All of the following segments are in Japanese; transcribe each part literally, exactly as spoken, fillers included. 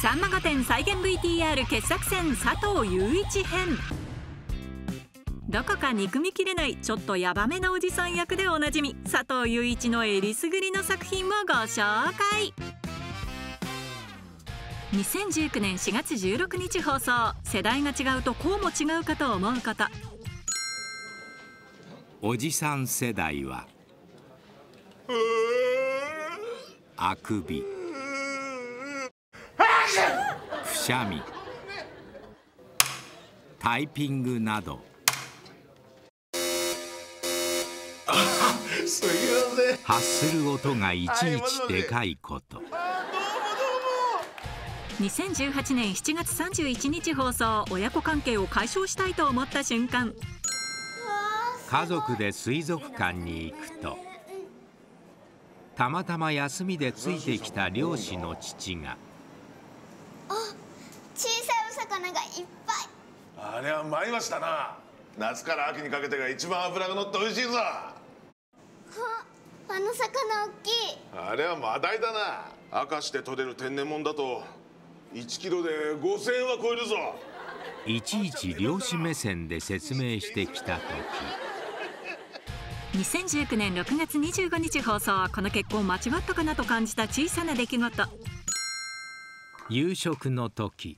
さんま御殿再現 ブイティーアール 傑作選佐藤悠一編。どこか憎みきれないちょっとヤバめなおじさん役でおなじみ佐藤悠一のえりすぐりの作品をご紹介。にせんじゅうきゅうねんしがつじゅうろくにち放送。世代が違うとこうも違うかと思うこと。 おじさん世代はあくび、くしゃみ、タイピングなど発する音がいちいちでかいこと。 にせんじゅうはちねんしちがつさんじゅういちにち放送。親子関係を解消したいと思った瞬間。 家族で水族館に行くとたまたま休みでついてきた漁師の父が、 あ、小さいお魚がいっぱい。 あれは参りましたな。夏から秋にかけてが一番脂が乗って美味しいぞ。 あ、あの魚大きい。 あれはマダイだな。明石で取れる天然物だといちキロでごせんえんは超えるぞ。 いちいち漁師目線で説明してきた時。 にせんじゅうきゅうねんろくがつにじゅうごにち放送。この結婚間違ったかなと感じた小さな出来事。 夕食の時、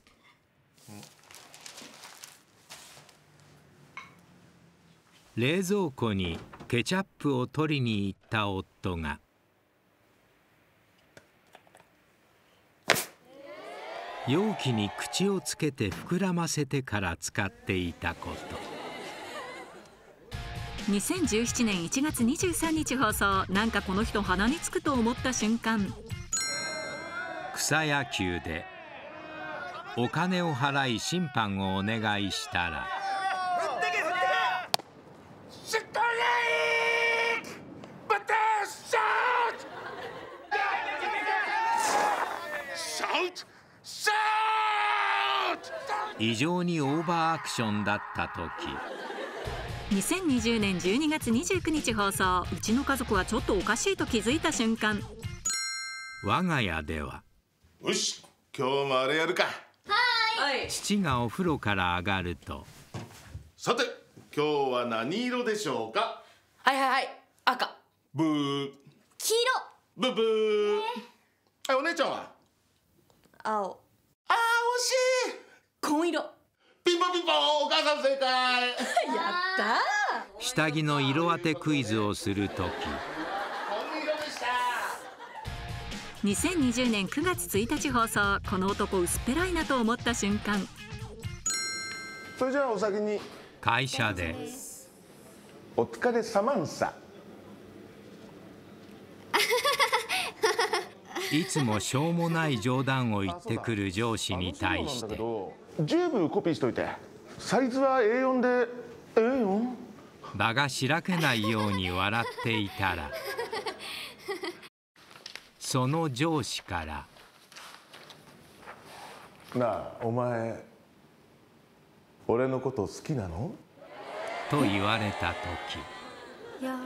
冷蔵庫にケチャップを取りに行った夫が容器に口をつけて膨らませてから使っていたこと。 にせんじゅうななねんいちがつにじゅうさんにち放送。なんかこの人鼻につくと思った瞬間。 草野球でお金を払い審判をお願いしたら、異常にオーバーアクションだった時。 にせんにじゅうねんじゅうにがつにじゅうくにち放送。うちの家族はちょっとおかしいと気づいた瞬間。 我が家ではよし、今日もあれやるか。 はい。 父がお風呂から上がると、 さて今日は何色でしょうか。 はいはいはい、赤。 ブー。 黄色。 ブブー。はい、お姉ちゃんは。 青。 あー、惜しい。 紺色。 ピンポンピンポン、お母さん正解。 やったー。下着の色当てクイズをする時。 紺色でした。 にせんにじゅうねんくがつついたち放送。この男薄っぺらいなと思った瞬間。 それじゃあお先に。 会社でお疲れサマンサ。 いつもしょうもない冗談を言ってくる上司に対して、 十分コピーしといて。サイズは エーよん で エーよん。 場がしらけないように笑っていたら、その上司から 「なあ、お前俺のこと好きなの？」 と言われた時。 いや。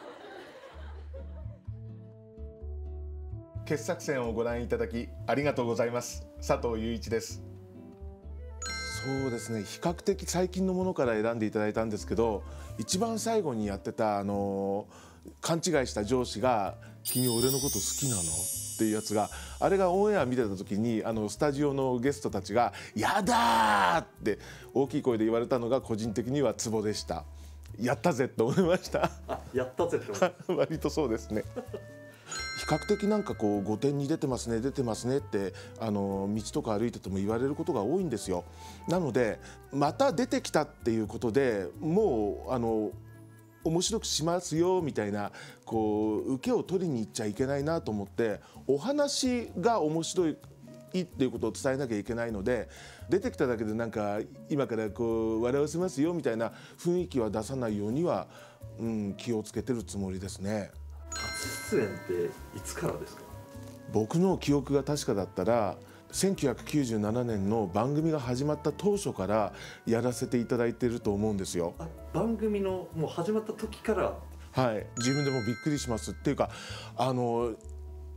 傑作選をご覧いただきありがとうございます。佐藤悠一です。そうですね、比較的最近のものから選んでいただいたんですけど、一番最後にやってたあの勘違いした上司が「君俺のこと好きなの？」っていうやつが、あれがオンエア見てた時にあのスタジオのゲストたちが「やだー!」って大きい声で言われたのが個人的にはツボでした。やったぜって思いました。 あ、やったぜって割とそうですね。比較的なんかこうごてんに出てますね出てますねってあの道とか歩いてても言われることが多いんですよ。なのでまた出てきたっていうことでもうあの面白くしますよみたいなこう受けを取りに行っちゃいけないなと思って、お話が面白いっていうことを伝えなきゃいけないので、出てきただけでなんか今からこう笑わせますよみたいな雰囲気は出さないようには、うん、気をつけてるつもりですね。 初出演っていつからですか？ 僕の記憶が確かだったらせんきゅうひゃくきゅうじゅうななねんの番組が始まった当初からやらせていただいていると思うんですよ。 あ、番組のもう始まった時から。 はい、自分でもびっくりしますっていうか、あの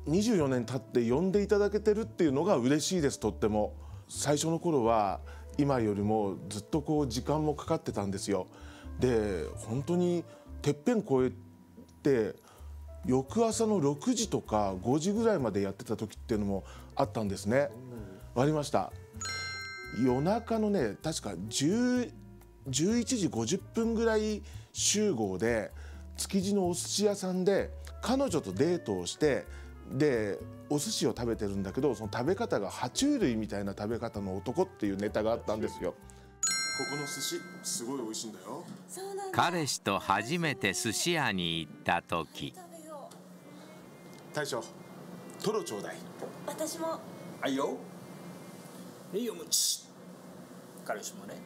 にじゅうよねん経って呼んでいただけてるっていうのが嬉しいです。とっても最初の頃は今よりもずっとこう時間もかかってたんですよ。で本当にてっぺん越えて翌朝のろくじとかごじぐらいまでやってた時っていうのもあったんですね。ありました。夜中のね確かじゅう、じゅういちじごじゅっぷんぐらい集合で築地のお寿司屋さんで彼女とデートをしてでお寿司を食べてるんだけどその食べ方が爬虫類みたいな食べ方の男っていうネタがあったんですよ。ここの寿司すごい美味しいんだよ。 彼氏と初めて寿司屋に行った時、 大将トロちょうだい。 私も。 はいよ。いいよムチ。彼氏もね。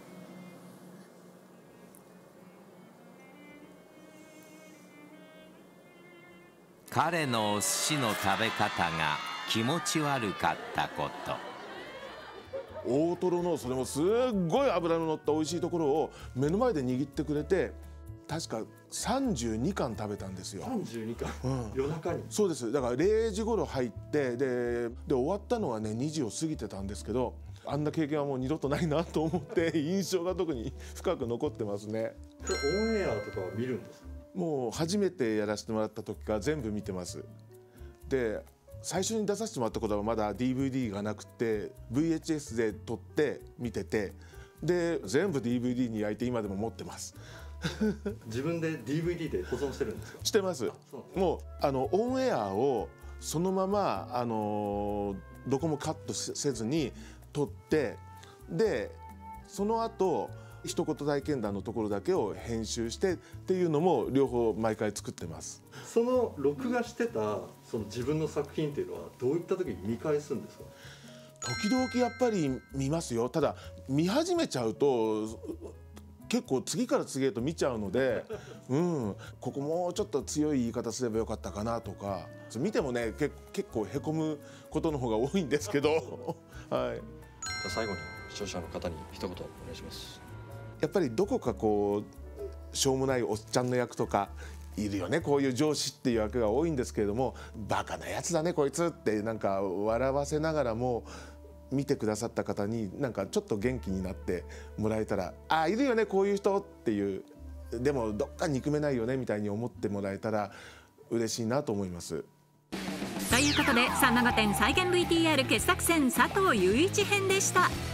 彼のお寿司の食べ方が気持ち悪かったこと。 大トロのそれもすっごい脂の乗った美味しいところを目の前で握ってくれて確かさんじゅうにかん食べたんですよ。 さんじゅうにかん、 うん、 夜中に。 そうです。だかられいじ頃入ってでで終わったのはねにじを過ぎてたんですけどあんな経験はもう二度とないなと思って印象が特に深く残ってますね。 これオンエアとかは見るんですか？ もう初めてやらせてもらった時から全部見てます。で最初に出させてもらった頃はまだ ディーブイディー がなくて ブイエイチエス で撮って見ててで全部 ディーブイディー に焼いて今でも持ってます。 自分で ディーブイディー で保存してるんですか？ してます。もうあのオンエアをそのままあのどこもカットせずに撮ってでその後一言体験談のところだけを編集してっていうのも両方毎回作ってます。 その録画してたその自分の作品っていうのはどういった時に見返すんですか？ 時々やっぱり見ますよ。ただ見始めちゃうと結構次から次へと見ちゃうので、うん、ここもうちょっと強い言い方すればよかったかなとか見てもねけ結構へこむことの方が多いんですけど、はい、 最後に視聴者の方に一言お願いします。 やっぱりどこかこうしょうもないおっちゃんの役とかいるよね。こういう上司っていう役が多いんですけれどもバカなやつだねこいつってなんか笑わせながらも見てくださった方になんかちょっと元気になってもらえたらあいるよねこういう人っていうでもどっか憎めないよねみたいに思ってもらえたら嬉しいなと思います。 ということでさんなな展再現 ブイティーアール 傑作選佐藤祐一編でした。